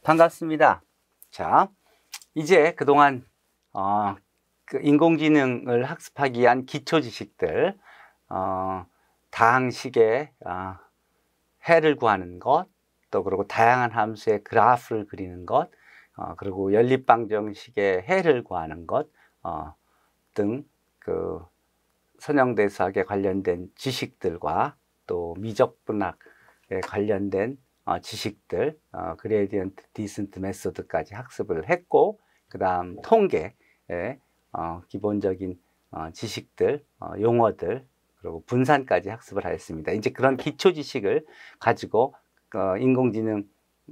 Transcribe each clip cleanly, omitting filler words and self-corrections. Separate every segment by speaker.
Speaker 1: 반갑습니다. 자, 이제 그동안 인공지능을 학습하기 위한 기초 지식들, 다항식의 해를 구하는 것, 또 그리고 다양한 함수의 그래프를 그리는 것, 그리고 연립방정식의 해를 구하는 것 등 그 선형대수학에 관련된 지식들과 또 미적분학에 관련된 지식들, 그레디언트 디센트 메소드까지 학습을 했고, 그 다음 통계의 기본적인 지식들, 용어들, 그리고 분산까지 학습을 하였습니다. 이제 그런 기초 지식을 가지고 인공지능에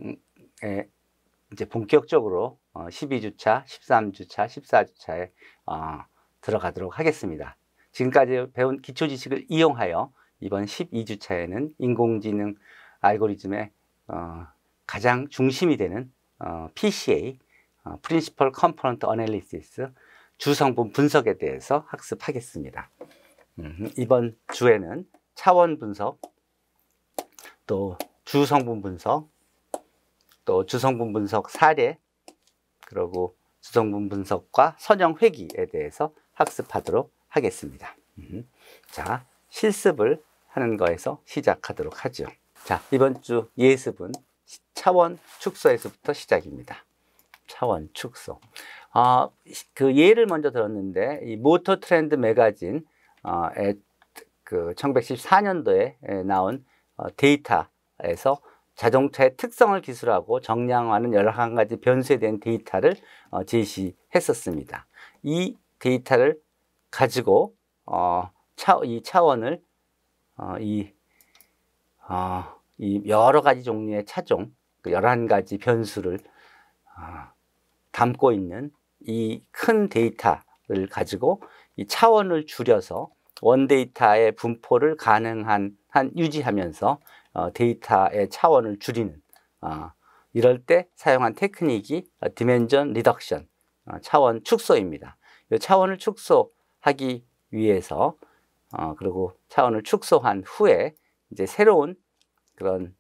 Speaker 1: 이제 본격적으로 12주차, 13주차, 14주차에 들어가도록 하겠습니다. 지금까지 배운 기초 지식을 이용하여 이번 12주차에는 인공지능 알고리즘의 가장 중심이 되는 PCA, Principal Component Analysis, 주성분 분석에 대해서 학습하겠습니다. 이번 주에는 차원 분석, 또 주성분 분석, 또 주성분 분석 사례, 그리고 주성분 분석과 선형 회귀에 대해서 학습하도록 하겠습니다. 자, 실습을 하는 거에서 시작하도록 하죠. 자, 이번 주 예습은 차원 축소에서부터 시작입니다. 차원 축소. 그 예를 먼저 들었는데, 이 모터 트렌드 매거진의 그 1914년도에 나온 데이터에서 자동차의 특성을 기술하고 정량화하는 여러 가지 변수에 대한 데이터를 제시했었습니다. 이 데이터를 가지고 이 차원을 이 여러 가지 종류의 차종, 11가지 변수를 담고 있는 이 큰 데이터를 가지고 이 차원을 줄여서 원데이터의 분포를 가능한 한 유지하면서 데이터의 차원을 줄이는 이럴 때 사용한 테크닉이 디멘전 리덕션, 차원 축소입니다. 이 차원을 축소하기 위해서 그리고 차원을 축소한 후에 이제 새로운 그런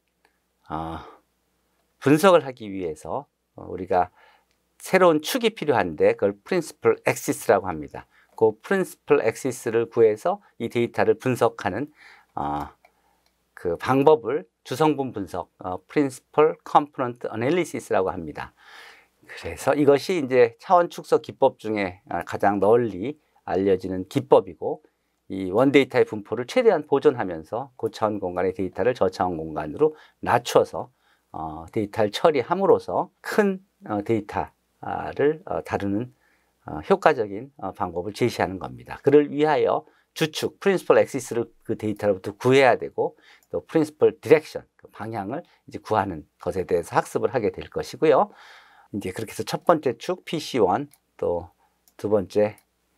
Speaker 1: 분석을 하기 위해서 우리가 새로운 축이 필요한데 그걸 프린시플 엑시스라고 합니다. 그 프린시플 엑시스를 구해서 이 데이터를 분석하는 그 방법을 주성분 분석, Principal Component Analysis라고 합니다. 그래서 이것이 이제 차원 축소 기법 중에 가장 널리 알려지는 기법이고, 이 원데이터의 분포를 최대한 보존하면서 고차원 공간의 데이터를 저차원 공간으로 낮춰서 데이터를 처리함으로써 큰 데이터를 다루는 효과적인 방법을 제시하는 겁니다. 그를 위하여 주축, 프린시플 엑시스를 그 데이터로부터 구해야 되고, 또 프린시플 디렉션, 그 방향을 이제 구하는 것에 대해서 학습을 하게 될 것이고요. 이제 그렇게 해서 첫 번째 축 PC1, 또 두 번째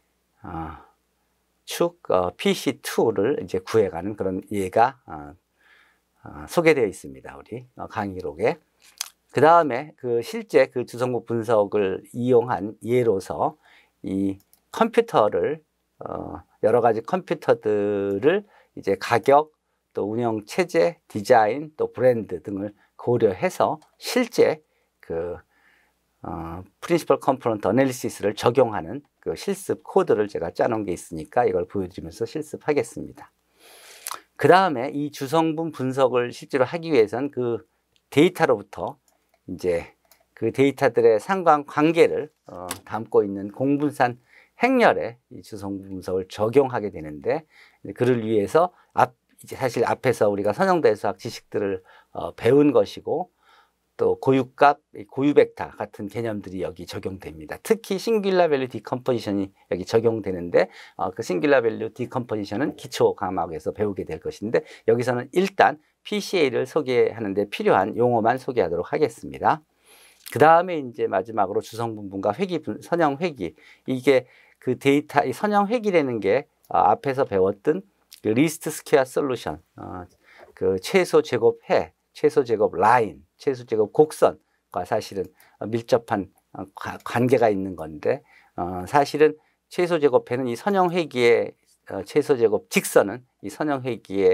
Speaker 1: 축 PC2를 이제 구해가는 그런 예가 소개되어 있습니다. 우리 강의록에. 그 다음에 그 실제 그 주성분 분석을 이용한 예로서 이 컴퓨터를 여러 가지 컴퓨터들을 이제 가격, 또 운영 체제, 디자인, 또 브랜드 등을 고려해서 실제 그 Principal Component Analysis를 적용하는 그 실습 코드를 제가 짜놓은 게 있으니까 이걸 보여드리면서 실습하겠습니다. 그 다음에 이 주성분 분석을 실제로 하기 위해서는 그 데이터로부터 이제 그 데이터들의 상관관계를 담고 있는 공분산 행렬에 이 주성분 분석을 적용하게 되는데, 그를 위해서 이제 사실 앞에서 우리가 선형대수학 지식들을 배운 것이고, 또 고유값, 고유벡터 같은 개념들이 여기 적용됩니다. 특히 싱귤러 밸류 디컴포지션이 여기 적용되는데, 그 싱귤러 밸류 디컴포지션은 기초 과목에서 배우게 될 것인데, 여기서는 일단 PCA를 소개하는데 필요한 용어만 소개하도록 하겠습니다. 그 다음에 이제 마지막으로 주성분분과 선형 회귀, 이게 그 데이터, 이 선형 회귀라는 게 앞에서 배웠던 그 리스트 스퀘어 솔루션, 그 최소 제곱 해, 최소 제곱 라인, 최소 제곱 곡선과 사실은 밀접한 관계가 있는 건데, 사실은 최소 제곱 해는 이 선형 회귀의 최소 제곱 직선은 이 선형 회귀의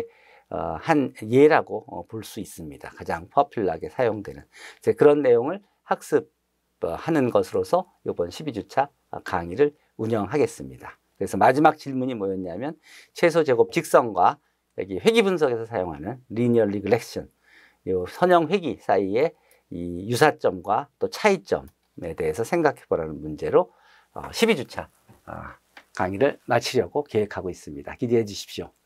Speaker 1: 한 예라고 볼 수 있습니다. 가장 퍼퓰러하게 사용되는 이제 그런 내용을 학습하는 것으로서 이번 12주차 강의를 운영하겠습니다. 그래서 마지막 질문이 뭐였냐면 최소 제곱 직선과 여기 회귀 분석에서 사용하는 리니어 리그레션, 이 선형 회귀 사이의 이 유사점과 또 차이점에 대해서 생각해 보라는 문제로 12주차 강의를 마치려고 계획하고 있습니다. 기대해 주십시오.